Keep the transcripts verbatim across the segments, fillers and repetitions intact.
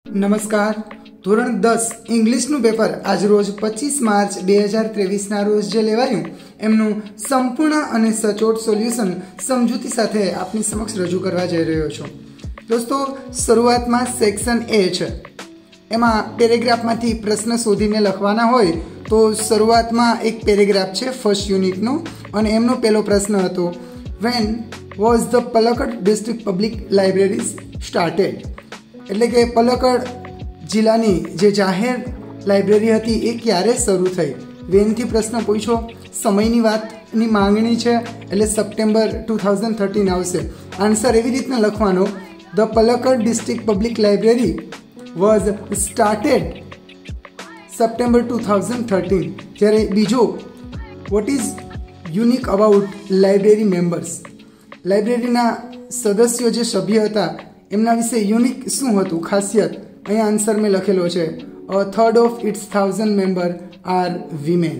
નમસ્કાર. ધોરણ દસ ઇંગ્લિશનું પેપર આજ રોજ પચીસ માર્ચ બે હજાર ત્રેવીસના રોજ જે લેવાયું એમનું સંપૂર્ણ અને સચોટ સોલ્યુશન સમજૂતી સાથે આપની સમક્ષ રજૂ કરવા જઈ રહ્યો છું. દોસ્તો, શરૂઆતમાં સેક્શન એ છે, એમાં પેરેગ્રાફમાંથી પ્રશ્ન શોધીને લખવાના હોય તો શરૂઆતમાં એક પેરેગ્રાફ છે ફર્સ્ટ યુનિટનો, અને એમનો પહેલો પ્રશ્ન હતો, when was the Palakkad district public libraries started? એટલે કે પલક્કડ જિલ્લાની જે જાહેર લાઇબ્રેરી હતી એ ક્યારે શરૂ થઈ? વેનથી પ્રશ્ન પૂછો, સમયની વાતની માંગણી છે એટલે સપ્ટેમ્બર ટુ થાઉઝન્ડ થર્ટીન આવશે. આન્સર એવી રીતના લખવાનો, the Palakkad district public library was started September two thousand thirteen. જ્યારે બીજો, what is unique about library members? લાઇબ્રેરીના સદસ્યો જે સભ્ય હતા એમના વિશે યુનિક શું હતું, ખાસિયત? અહીંયા આન્સર મેં લખેલો છે, a third of its thousand member are women.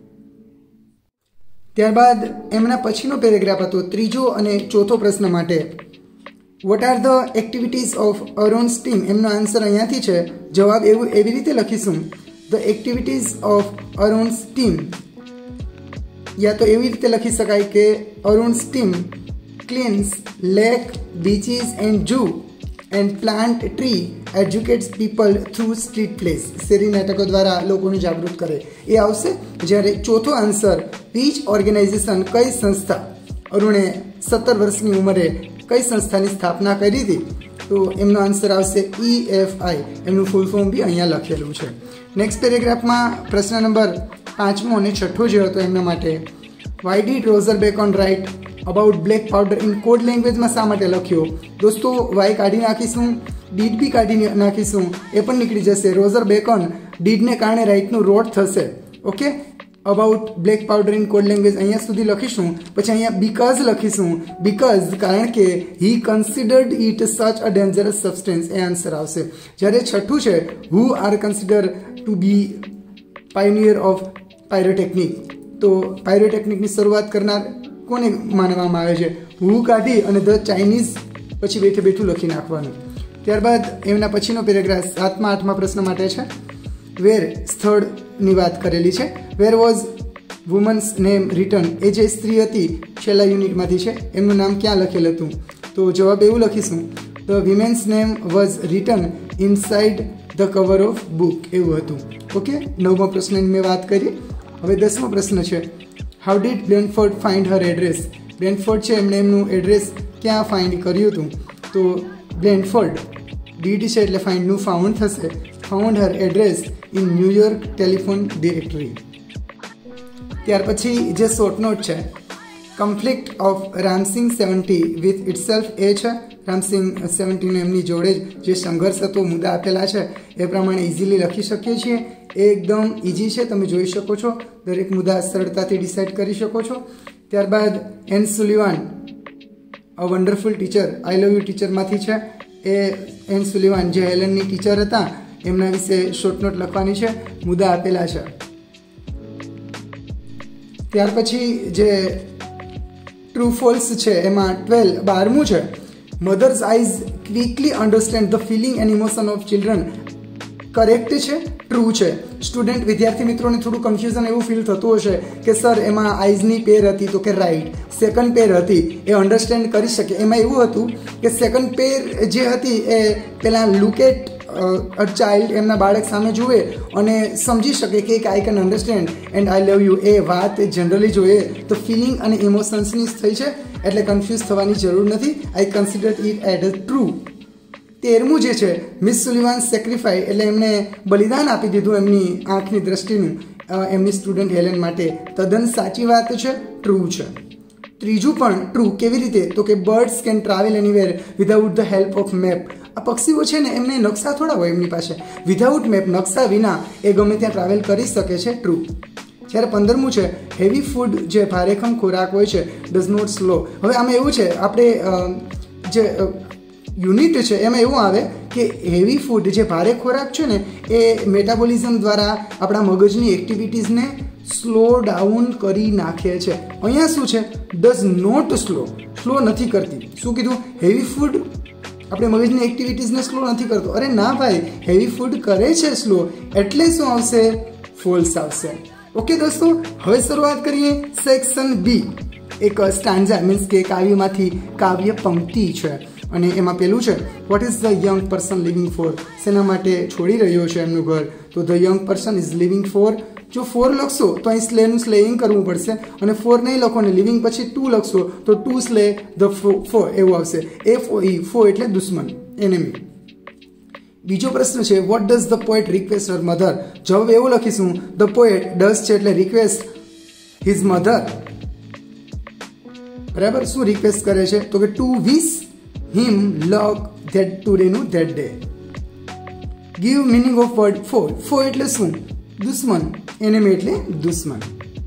ત્યારબાદ એમના પછીનો પેરેગ્રાફ હતો ત્રીજો અને ચોથો પ્રશ્ન માટે, what are the activities of Aaron's team? એમનો આન્સર અહીંયાથી છે. જવાબ એવું એવી રીતે લખીશું, the activities of Aaron's team, યા તો એવી રીતે લખી શકાય કે Aaron's team cleans lake, beaches and zoo and plant tree, educates people through street place. શેરી નાટકો દ્વારા લોકોને જાગૃત કરે, એ આવશે. જ્યારે ચોથો આન્સર, પીચ ઓર્ગેનાઇઝેશન કઈ સંસ્થા, અરુણે સત્તર વર્ષની ઉંમરે કઈ સંસ્થાની સ્થાપના કરી હતી? તો એમનો આન્સર આવશે ઈ એફ આઈ. એમનું ફૂલ ફોર્મ બી અહીંયા લખેલું છે. નેક્સ્ટ પેરેગ્રાફમાં પ્રશ્ન નંબર પાંચમો અને છઠ્ઠો જે હતો એમના માટે, why did Roger Bacon write about black powder in code લેંગ્વેજમાં શા માટે લખ્યો? દોસ્તો, વાય કાઢી નાખીશું, ડીડ બી કાઢી નાખીશું, એ પણ નીકળી જશે. રોઝર બેકોન ડીડને કારણે રાઇટનું રોટ થશે. Okay, about black powder in code language અહીંયા સુધી લખીશું. પછી અહીંયા બીકોઝ લખીશું, બીકોઝ કારણ કે હી considered it such a dangerous substance. એ આન્સર આવશે. જ્યારે છઠ્ઠું છે, who are consider to be pioneer of pyrotechnic? તો પાયરોટેકનિકની શરૂઆત કરનાર કોને માનવામાં આવે છે? હુ કાઢી અને ધ ચાઇનીઝ પછી બેઠે બેઠું લખી નાખવાનું. ત્યારબાદ એમના પછીનો પેરેગ્રાફ સાતમા આઠમા પ્રશ્ન માટે છે, વેર સ્થળની વાત કરેલી છે. Where was women's name return? એ જે સ્ત્રી હતી છેલ્લા યુનિટમાંથી છે, એમનું નામ ક્યાં લખેલ હતું? તો જવાબ એવું લખીશું, the women's name was return inside the cover of book. એવું હતું. ઓકે, નવમા પ્રશ્નની મેં વાત કરી. હવે દસમો પ્રશ્ન છે, how did Blanford find her address? Blanford છે એમણે એમનું એડ્રેસ ક્યાં ફાઇન્ડ કર્યું હતું? તો બ્લેનફોર્ડ ડીડ છે એટલે ફાઇન્ડનું ફાઉન્ડ થશે. Found her address in New York telephone directory. ત્યાર પછી જે શોર્ટ નોટ છે, conflict of Ramsingh seventy with itself, એ છે રામસિંગ સેવન્ટીનો એમની જોડે જે સંઘર્ષ હતો, મુદ્દા આપેલા છે એ પ્રમાણે ઇઝીલી લખી શકીએ છીએ. એ એકદમ ઇઝી છે, તમે જોઈ શકો છો. દરેક મુદ્દા સરળતાથી ડિસાઇડ કરી શકો છો. ત્યારબાદ Anne Sullivan, a wonderful teacher, I love you ટીચરમાંથી છે. એ એન સુલિવાન જે હેલનની ટીચર હતા એમના વિશે શોર્ટ નોટ લખવાની છે, મુદ્દા આપેલા છે. ત્યાર પછી જે ટ્રુ ફોલ્સ છે એમાં ટ્વેલ્વ બારમું છે, mother's eyes quickly understand the feeling and emotion of children. Correct છે, ટ્રુ છે. સ્ટુડન્ટ વિદ્યાર્થી મિત્રોને થોડું કન્ફ્યુઝન એવું ફીલ થતું હશે કે સર એમાં આઈઝની પેર હતી, તો કે રાઈટ. સેકન્ડ પેર હતી એ અન્ડરસ્ટેન્ડ કરી શકે. એમાં એવું હતું કે સેકન્ડ પેર જે હતી એ પેલા લુક એટ અ ચાઇલ્ડ, એમના બાળક સામે જુએ અને સમજી શકે કે I can understand and I love you. એ વાત જનરલી જોઈએ તો ફિલિંગ અને ઇમોશન્સની થઈ છે, એટલે કન્ફ્યુઝ થવાની જરૂર નથી. I consider it at a true. તેરમું જે છે, મિસ સુલિવાન સેક્રિફાઈ, એટલે એમણે બલિદાન આપી દીધું એમની આંખની દ્રષ્ટિનું એમની સ્ટુડન્ટ હેલેન માટે. તદ્દન સાચી વાત છે, ટ્રુ છે. ત્રીજું પણ ટ્રુ. કેવી રીતે? તો કે birds can travel anywhere without the help of map. આ પક્ષીઓ છે ને એમને નકશા થોડા હોય એમની પાસે, વિધાઉટ મેપ, નકશા વિના એ ગમે ત્યાં ટ્રાવેલ કરી શકે છે, ટ્રુ. જ્યારે પંદરમું છે, હેવી ફૂડ જે ભારેખમ ખોરાક હોય છે ડઝ નોટ સ્લો. હવે આમાં એવું છે, આપણે જે યુનિટ છે એમાં એવું આવે કે હેવી ફૂડ જે ભારે ખોરાક છે ને એ મેટાબોલિઝમ દ્વારા આપણા મગજની એક્ટિવિટીઝને સ્લો ડાઉન કરી નાખે છે. અહીંયા શું છે? ડઝ નોટ સ્લો, સ્લો નથી કરતી. શું કીધું? હેવી ફૂડ આપણે મગજની એક્ટિવિટીઝને સ્લો નથી કરતો. અરે ના ભાઈ, હેવી ફૂડ કરે છે સ્લો, એટલે શું આવશે? ફોલ્સ આવશે. ઓકે દોસ્તો, હવે શરૂઆત કરીએ સેક્શન બી. એક સ્ટાન્ઝા મીન્સ કે કાવ્યમાંથી કાવ્ય પંક્તિ છે અને એમાં પેલું છે what is the young person living for. શેના માટે છોડી રહ્યો છે એમનું ઘર? તો the young person is living for. જો ફોર લખશો તો અહીં સ્લેનું સ્લેઇંગ કરવું પડશે અને ફોર નહીં લખો ને લિવિંગ પછી ટુ લખશો તો ટુ સ્લે ધ ફોર એવું આવશે. એફ ઓ ઈ, ફો એટલે દુશ્મન, એનેમી. બીજો પ્રશ્ન છે what does the poet request her mother. જવાબ એવું લખીશું ધ પોએટ ડઝ છે એટલે રિક્વેસ્ટ હિઝ મધર. બરાબર, શું રિક્વેસ્ટ કરે છે? તો કે to wish him luck that today નું that day. Give meaning of word for. For એટલે શું? દુશ્મન, એનેમી એટલે દુશ્મન.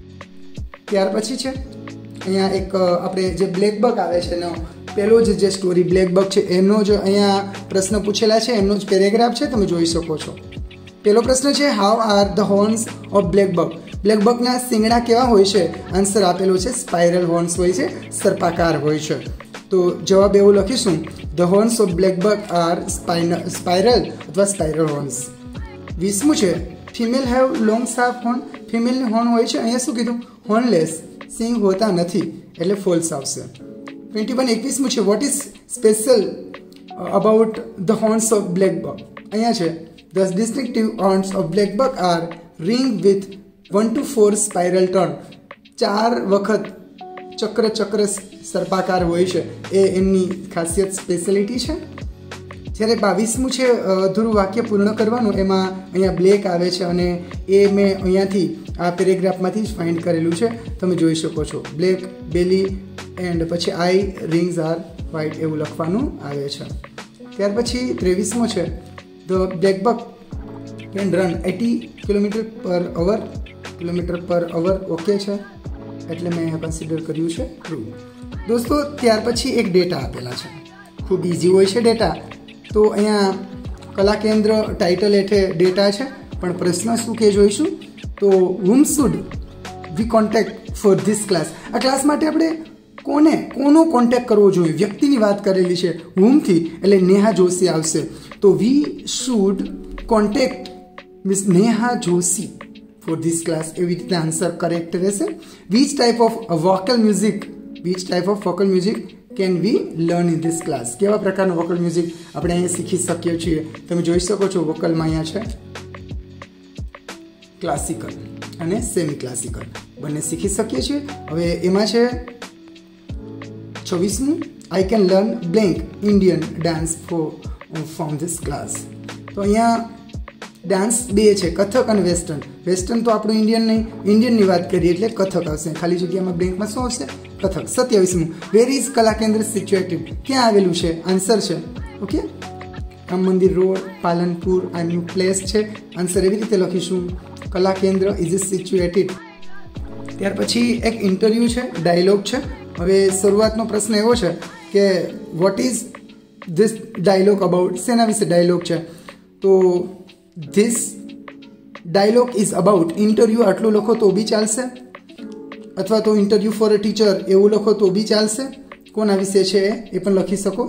ત્યાર પછી છે અહીંયા એક આપણે જે બ્લેક બક આવે છે એનો પહેલો જ જે સ્ટોરી બ્લેક બક છે એનો જ અહીંયા પ્રશ્ન પૂછેલા છે, એમનો જ પેરેગ્રાફ છે, તમે જોઈ શકો છો. પહેલો પ્રશ્ન છે how are the horns of black buck. Black બકના શિંગડા કેવા હોય છે? આન્સર આપેલો છે સ્પાઇરલ હોર્ન્સ હોય છે, સર્પાકાર હોય છે. તો જવાબ એવું લખીશું the horns of black buck are spiral અથવા સ્પાઇરલ હોર્ન્સ. વીસમું છે female have long sharp horn. ફિમેલની હોર્ન હોય છે, અહીંયા શું કીધું? હોર્નલેસ, સિંગ હોતા નથી, એટલે ફોલ્સ આવશે. ટ્વેન્ટી વન એકવીસમું છે what is special about the horns of black buck. અહીંયા છે the distinctive horns of black buck are ring with one to four spiral turn. ચાર વખત ચક્ર ચક્ર સર્પાકાર હોય છે, એ એમની ખાસિયત સ્પેશિયાલિટી છે. જ્યારે બાવીસમું છે અધૂરું વાક્ય પૂર્ણ કરવાનું, એમાં અહીંયા બ્લેક આવે છે અને એ મેં અહીંયાથી આ પેરેગ્રાફમાંથી જ ફાઇન્ડ કરેલું છે, તમે જોઈ શકો છો. બ્લેક બેલી એન્ડ પછી આઈ રિંગ્સ આર વ્હાઇટ એવું લખવાનું આવે છે. ત્યાર પછી ત્રેવીસમો છે the black buck can run eighty kilometre per hour. Kilometre per hour okay છે, એટલે મેં કન્સિડર કર્યું છે ટ્રુ. દોસ્તો ત્યાર પછી એક ડેટા આપેલા છે, ખૂબ ઇઝી હોય છે ડેટા. તો અહીંયા કલા કેન્દ્ર ટાઇટલ હેઠે ડેટા છે, પણ પ્રશ્ન શું કે જોઈશું તો whom should we contact for this class. આ ક્લાસ માટે આપણે કોને કોનો કોન્ટેક્ટ કરવો જોઈએ? વ્યક્તિની વાત કરેલી છે હુમથી, એટલે નેહા જોશી આવશે. તો we should contact means Neha Joshi for this class. એવી રીતે આન્સર કરેક્ટ રહેશે. Which type of vocal music which type of vocal music can we learn in this class. કેવા પ્રકારનું વોકલ મ્યુઝિક આપણે અહીંયા શીખી શકીએ છીએ? તમે જોઈ શકો છો વોકલમાં અહીંયા છે ક્લાસિકલ અને સેમી ક્લાસિકલ બંને શીખી શકીએ છીએ. હવે એમાં છે છવ્વીસમું I can learn blank Indian dance for from this class. તો અહીંયા ડાન્સ બે છે, કથક અને વેસ્ટર્ન. વેસ્ટર્ન તો આપણું ઇન્ડિયન નહીં, ઇન્ડિયનની વાત કરીએ એટલે કથક આવશે. ખાલી જગ્યામાં બ્લેન્કમાં શું આવશે? કથક. સત્યાવીસમું વેર ઇઝ કલા કેન્દ્ર સિચ્યુએટેડ. ક્યાં આવેલું છે? આન્સર છે ઓકે રામ મંદિર રોડ, પાલનપુર આનું પ્લેસ છે. આન્સર એવી રીતે લખીશું કલા કેન્દ્ર ઇઝ સિચ્યુએટેડ. ત્યાર પછી એક ઇન્ટરવ્યૂ છે, ડાયલોગ છે. હવે શરૂઆતનો પ્રશ્ન એવો છે કે what is this dialogue about. શેના વિશે ડાયલોગ છે? તો this dialogue is about interview આટલું લખો તો બી ચાલશે, અથવા તો ઇન્ટરવ્યૂ ફોર અ ટીચર એવું લખો તો બી ચાલશે. કોના વિશે છે એ પણ લખી શકો.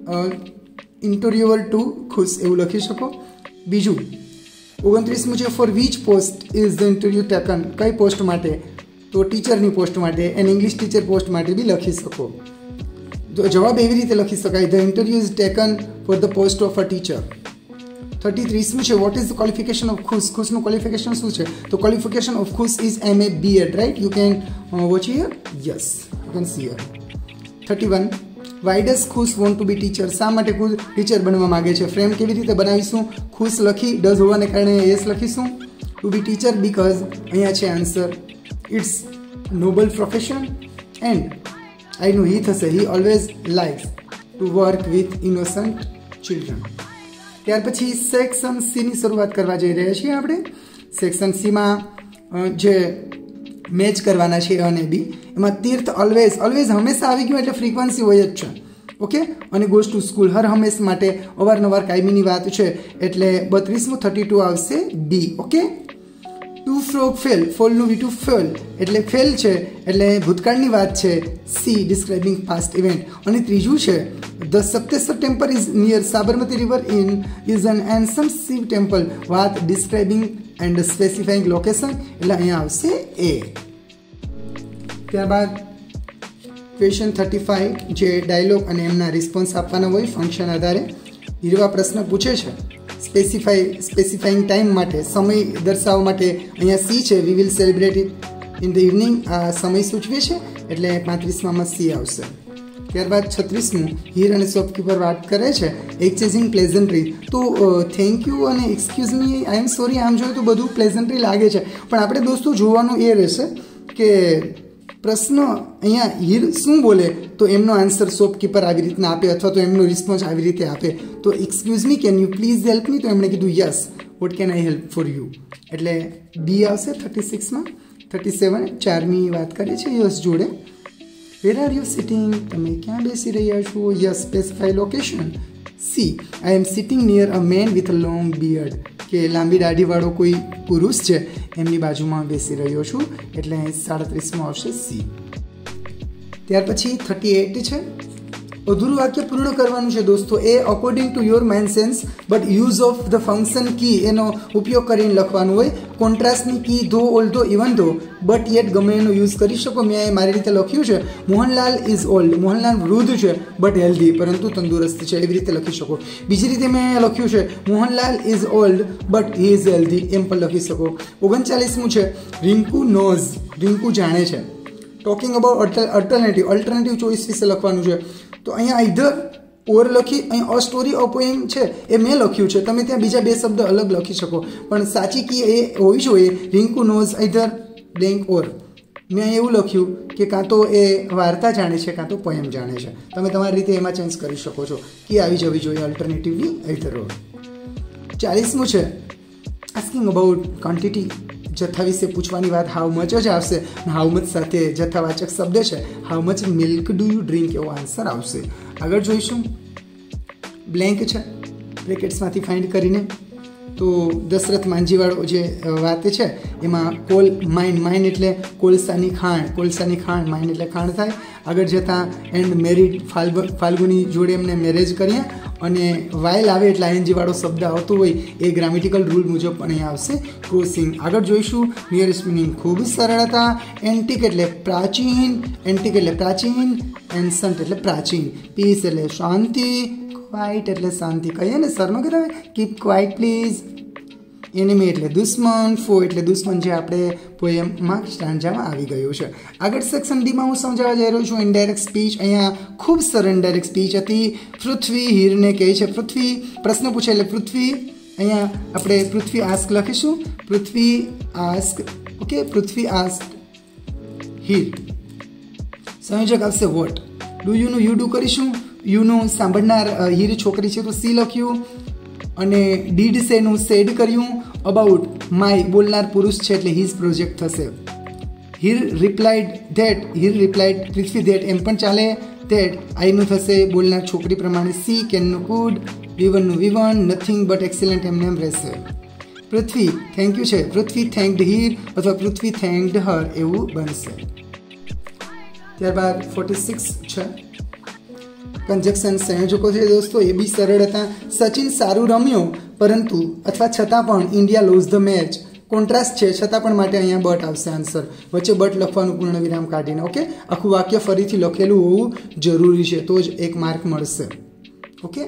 ઇન્ટરવ્યુઅર ટુ ખુશ એવું લખી શકો. બીજું ઓગણત્રીસમું છે for which post is the interview taken. કઈ પોસ્ટ માટે? તો ટીચરની પોસ્ટ માટે, એન્ડ ઇંગ્લિશ ટીચર પોસ્ટ માટે બી લખી શકો. તો જવાબ એવી રીતે લખી શકાય the interview is taken for the post of a teacher. Thirty ત્રીસમું છે what is the qualification of Khush. ખુશનું ક્વોલિફિકેશન શું છે? તો qualification of Khush is M A B Ed right. You can watch here. Yes you can see here. Thirty one why does Khush want to be teacher. શા માટે ખુશ teacher બનવા માંગે છે? ફ્રેમ કેવી રીતે બનાવીશું? ખુશ લખી ડઝ હોવાને કારણે યસ લખીશું. ટુ બી ટીચર બીકોઝ અહીંયા છે answer it's noble profession and I know he થશે he always likes to work with innocent children. ત્યાર પછી સેક્શન સીની શરૂઆત કરવા જઈ રહ્યા છીએ આપણે. સેક્શન સીમાં જે મેચ કરવાના છે અને બી, એમાં તીર્થ ઓલવેઝ ઓલવેઝ હંમેશા આવી ગયું એટલે ફ્રીક્વન્સી હોય જ છે ઓકે. અને ગોઝ ટુ સ્કૂલ હર હંમેશ માટે અવારનવાર કાયમીની વાત છે, એટલે બત્રીસમું થર્ટી ટુ આવશે B okay. Two frog fell, ફોલનું વીટું ફેલ એટલે ફેલ છે એટલે ભૂતકાળની વાત છે. C describing past event. અને ત્રીજું છે the Sapteshwar temple is near Sabarmati river in is an ancient Shiv temple. વાત ડિસ્ક્રાઇબિંગ એન્ડ સ્પેસિફાઈંગ લોકેશન એટલે અહીંયા આવશે એ. ત્યારબાદ ક્વેશ્ચન થર્ટી ફાઈવ જે ડાયલોગ અને એમના રિસ્પોન્સ આપવાના હોય ફંક્શન આધારે. હીરવા પ્રશ્ન પૂછે છે સ્પેસિફાઈ સ્પેસિફાઈંગ ટાઈમ માટે, સમય દર્શાવવા માટે અહીંયા સી છે. We will celebrate it in the evening. આ સમય સૂચવે છે એટલે પાંત્રીસમાં સી આવશે. ત્યારબાદ છત્રીસમું હીર અને શોપકીપર વાત કરે છે એક્સચેન્જિંગ પ્લેઝન્ટ્રી. તો થેન્ક યુ અને excuse me, I am sorry, આમ જોઈએ તો બધું પ્લેઝન્ટ્રી લાગે છે, પણ આપણે દોસ્તો જોવાનું એ રહેશે કે પ્રશ્ન અહીંયા હીર શું બોલે તો એમનો આન્સર શોપકીપર આવી રીતના આપે અથવા તો એમનો રિસ્પોન્સ આવી રીતે આપે. તો excuse me, can you please help me? તો એમણે કીધું yes, what can I help for you? એટલે બી આવશે થર્ટી સિક્સમાં. થર્ટી સેવન ચારમી વાત કરીએ છીએ યસ જોડે. Where are you sitting? તમે ક્યાં બેસી રહ્યા છો? Yes specify location. C I am sitting near a man with a long beard, કે લાંબી દાઢીવાળો કોઈ પુરુષ છે એમની બાજુમાં બેસી રહ્યો છું એટલે સાડત્રીસમાં આવશે સી. ત્યાર પછી થર્ટી એટ છે અધૂરું વાક્ય પૂર્ણ કરવાનું છે દોસ્તો. એ according to your mind sense but use of the function key એનો ઉપયોગ કરીને લખવાનું હોય. કોન્ટ્રાસ્ટની key though although even though but yet ગમે એનો યુઝ કરી શકો. મેં મારી રીતે લખ્યું છે મોહનલાલ ઇઝ ઓલ્ડ, મોહનલાલ વૃદ્ધ છે બટ હેલ્ધી, પરંતુ તંદુરસ્ત છે, એવી રીતે લખી શકો. બીજી રીતે મેં લખ્યું છે Mohanlal is old but he is healthy, એમ પણ લખી શકો. ઓગણચાલીસમું છે રિંકુ નોઝ, રિંકુ જાણે છે. Talking about alternative, alternative choice વિશે લખવાનું છે. તો અહીંયા ઇધર ઓર લખી, અહીં અ સ્ટોરી અ પોએમ છે એ મેં લખ્યું છે, તમે ત્યાં બીજા બે શબ્દ અલગ લખી શકો, પણ સાચી કી એ હોવી જોઈએ Rinku knows either blank or. મેં અહીં એવું લખ્યું કે કાં તો એ વાર્તા જાણે છે કાં તો પોએમ જાણે છે. તમે તમારી રીતે એમાં ચેન્જ કરી શકો છો. કી આવી જવી જોઈએ અલ્ટરનેટિવલી આઈધર ઓર. ચાલીસમું છે આસ્કિંગ અબાઉટ ક્વોન્ટિટી, જથ્થા વિશે પૂછવાની વાત હાઉ મચ જ આવશે. હાઉ મચ સાથે જથ્થાવાચક શબ્દ છે how much milk do you drink, એવો આન્સર આવશે. આગળ જોઈશું બ્લેન્ક છે બ્રેકેટ્સમાંથી ફાઇન્ડ કરીને. તો દશરથ માંજીવાળો જે વાત છે એમાં કોલ માઇન, માઇન એટલે કોલસાની ખાણ, કોલસાની ખાણ, માઇન એટલે ખાણ થાય. આગળ જતાં એન્ડ મેરિડ ફાલ્ગ ફાલ્ગુની જોડે એમને મેરેજ કર્યા અને વાઇલ આવે એટલે આઈએનજીવાળો શબ્દ આવતો હોય એ ગ્રામેટિકલ રૂલ મુજબ પણ અહીં આવશે ક્રોસિંગ. આગળ જોઈશું નિયરેસ્ટ મિનિંગ, ખૂબ સરળ હતા. એન્ટિક એટલે પ્રાચીન, એન્ટિક એટલે પ્રાચીન, એન્સન્ટ એટલે પ્રાચીન. પીસ એટલે શાંતિ, ક્વાઇટ એટલે શાંતિ. કહીએ ને સરનો કહેવાય કીપ ક્વાઇટ પ્લીઝ. એનિમી એટલે દુશ્મન, ફો એટલે દુશ્મન, જે આપણે પોએમમાં સ્ટાન્જામાં આવી ગયું છે. આગળ સેક્શન ડીમાં હું સમજાવવા જઈ રહ્યો છું ઇનડાયરેક્ટ સ્પીચ. અહીંયા ખૂબ સરળ ઇનડાયરેક્ટ સ્પીચ હતી. પૃથ્વી હીરને કહે છે, પૃથ્વી પ્રશ્ન પૂછે એટલે પૃથ્વી, અહીંયા આપણે પૃથ્વી આસ્ક લખીશું, Prithvi asks, okay, Prithvi asks Heer. સંયોજક આવશે વોટ. ડુ યુનું યુ ડુ કરીશું. યુનું સાંભળનાર હીર છોકરી છે તો સી લખ્યું, અને ડીડ સેનું સેડ કર્યું. અબાઉટ માય બોલનાર પુરુષ છે એટલે હિઝ પ્રોજેક્ટ થશે. Heer replied that, Heer replied Prithvi that એમ પણ ચાલે. ધેટ આઈનું થશે બોલનાર છોકરી પ્રમાણે. સી કેનનું કુડ, વી વનનું we won, nothing but excellent એમને એમ રહેશે. પૃથ્વી થેન્ક યુ છે, પૃથ્વી થેન્કડ હીર અથવા પૃથ્વી થેન્કડ હર એવું બનશે. ત્યારબાદ ફોર્ટી સિક્સ છે કન્જક્શન, સંયોજકો છે દોસ્તો, એ બી સરળ હતા. સચિન સારું રમ્યો પરંતુ અથવા છતાં પણ India lose the match. Contrast છે છતાં પણ માટે અહીંયા બટ આવશે આન્સર. વચ્ચે બટ લખવાનું પૂર્ણ વિરામ કાઢીને. ઓકે, આખું વાક્ય ફરીથી લખેલું હોવું જરૂરી છે તો જ એક માર્ક મળશે. Okay,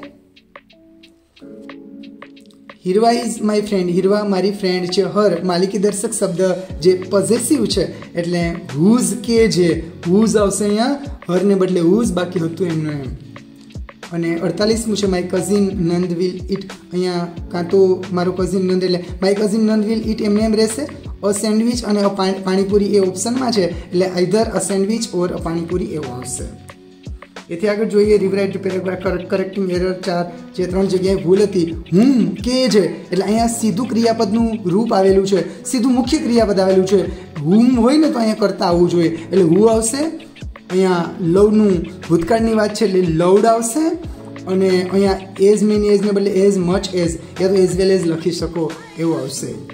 Hirva is my friend, Hirva મારી ફ્રેન્ડ છે. હર માલિકી દર્શક શબ્દ જે પોઝેસિવ છે એટલે હુઝ કે જે હુઝ આવશે અહીંયા, હરને બદલે હુઝ, બાકી હતું એમનું એમ. અને અડતાલીસમું છે my cousin Nand will eat. અહીંયા કાં તો મારો કઝિન નંદ એટલે my cousin Nand will eat એમને એમ રહેશે. અ સેન્ડવિચ અને અ પાણીપુરી એ ઓપ્શનમાં છે એટલે either a sandwich or a panipuri એવું આવશે. એથી આગળ જોઈએ રિવરાઇટ પેરેગ્રાફ કરેક્ટિંગ એરર ચાર, જે ત્રણ જગ્યાએ ભૂલ હતી. હું કે છે એટલે અહીંયા સીધું ક્રિયાપદનું રૂપ આવેલું છે, સીધું મુખ્ય ક્રિયાપદ આવેલું છે. હુમ હોય ને તો અહીંયા કરતા આવવું જોઈએ એટલે હુ આવશે. અહીંયા લવનું ભૂતકાળની વાત છે એટલે લવડ આવશે. અને અહીંયા એઝ મેની એઝને બદલે એઝ મચ એઝ યા તો એઝ વેલ એઝ લખી શકો એવું આવશે.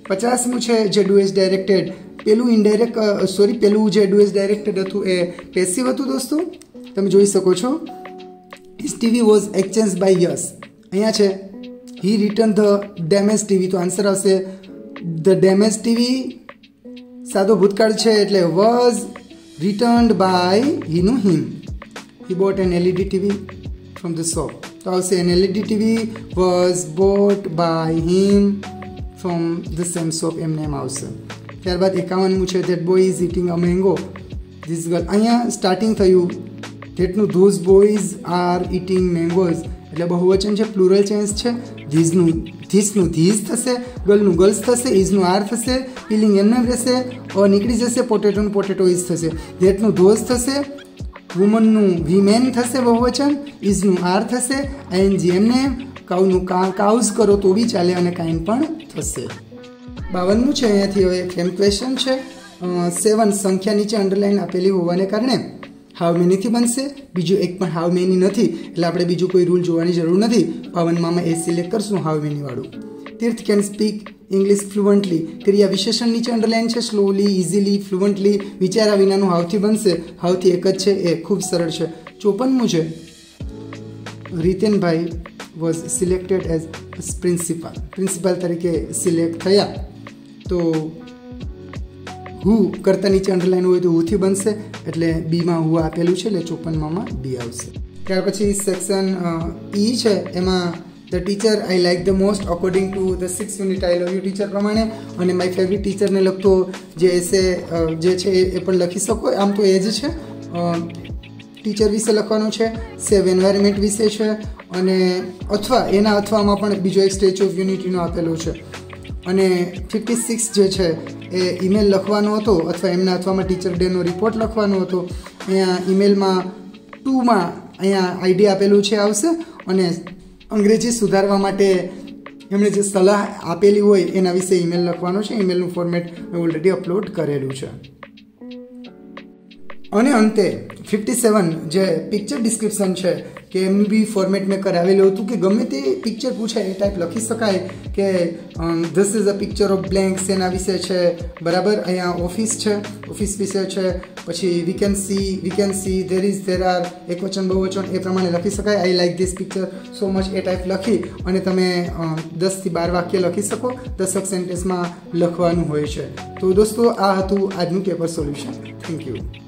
પચાસમું છે જે ડુ એઝ ડાયરેક્ટેડ, પેલું ઇનડાયરેક્ટ સોરી પેલું જે ડુ એઝ ડાયરેક્ટેડ હતું એ પેસિવ હતું દોસ્તો. તમે જોઈ શકો છો his TV was exchange by yes. અહીંયા છે he return the damage TV, તો આન્સર આવશે ધ ડેમેજ ટીવી. સાદો ભૂતકાળ છે એટલે વોઝ રિટર્ન્ડ બાય હીનું him. He bought an LED TV from the shop, તો આવશે an LED TV was bought by him from the same shop, એમને એમ આવશે. ત્યારબાદ એકાવનમું છે that boy is eating a mango this girl. અહીંયા સ્ટાર્ટિંગ થયું ધેટનું those boys are eating mangoes એટલે બહુવચન છે, પ્લુરલ ચેન્જ છે. ધીઝનું ધીસનું ધીઝ થશે, ગર્લનું ગર્લ્સ થશે, ઇઝનું આર થશે, ફિલિંગ એમને રહેશે, અ નીકળી જશે, પોટેટોનું પોટેટો ઇઝ થશે. ધેટનું ધોઝ થશે, વુમનનું વીમેન થશે બહુવચન, ઇઝનું આર થશે, આઈએનજી એમને, કાઉનું કા કાઉઝ કરો તો બી ચાલે અને કાઇન પણ થશે. બાવનમું છે અહીંયાથી હવે ફેમ ક્વેશ્ચન છે. સેવન સંખ્યા નીચે અંડરલાઈન આપેલી હોવાને કારણે હાવ મેનીથી બનશે. બીજું એક પણ હાવ મેની નથી એટલે આપણે બીજું કોઈ રૂલ જોવાની જરૂર નથી. બાવનમાં એ સિલેક્ટ કરશું હાવ મેની વાળું. Tirth can speak English fluently. ક્રિયા વિશેષણ નીચે અંડરલાઈન છે. સ્લોલી, ઇઝીલી, ફ્લુઅન્ટલી વિચારા વિનાનું હાવથી બનશે. હાવથી એક જ છે, એ ખૂબ સરળ છે. ચોપનમું છે Ritenbhai was selected as principal. Principal તરીકે સિલેક્ટ થયા તો હુ કરતા નીચે અંડરલાઈન હોય તો હુથી બનશે એટલે બીમાં હુ આપેલું છે એટલે ચોપનમાં બી આવશે. ત્યાર પછી સેક્શન ઈ છે એમાં the teacher I like the most according to the six unit I love you teacher પ્રમાણે અને માય ફેવરિટ ટીચરને લગતો જે એસે જે છે એ પણ લખી શકો. આમ તો એ જ છે, ટીચર વિશે લખવાનું છે, સેવ એન્વાયરમેન્ટ વિશે છે અને અથવા એના અથવામાં પણ બીજો એક સ્ટેચ્યુ ઓફ યુનિટીનો આપેલો છે. અને ફિફ્ટી સિક્સ જે છે એ ઈમેલ લખવાનો હતો અથવા એમના અથવામાં ટીચર ડેનો રિપોર્ટ લખવાનો હતો. અહીંયા ઈમેલમાં ટુમાં અહીંયા આઈડી આપેલું છે આવશે અને અંગ્રેજી સુધારવા માટે એમણે જે સલાહ આપેલી હોય એના વિશે ઈમેલ લખવાનો છે. ઈમેલનું ફોર્મેટ મેં ઓલરેડી અપલોડ કરેલું છે. અને અંતે ફિફ્ટી સેવન જે પિક્ચર ડિસ્ક્રિપ્શન છે કે એમનું બી ફોર્મેટ મેં કરાવેલું હતું કે ગમે તે પિક્ચર પૂછાય એ ટાઈપ લખી શકાય કે this is a picture of blanks એના વિશે છે. બરાબર, અહીંયા ઓફિસ છે, ઓફિસ વિશે છે. પછી we can see we can see there is there are એક વચન બહુ વચન એ પ્રમાણે લખી શકાય. I like this picture so much એ ટાઈપ લખી અને તમે દસથી બાર વાક્ય લખી શકો. દસક સેન્ટેન્સમાં લખવાનું હોય છે. તો દોસ્તો આ હતું આજનું પેપર સોલ્યુશન. Thank you.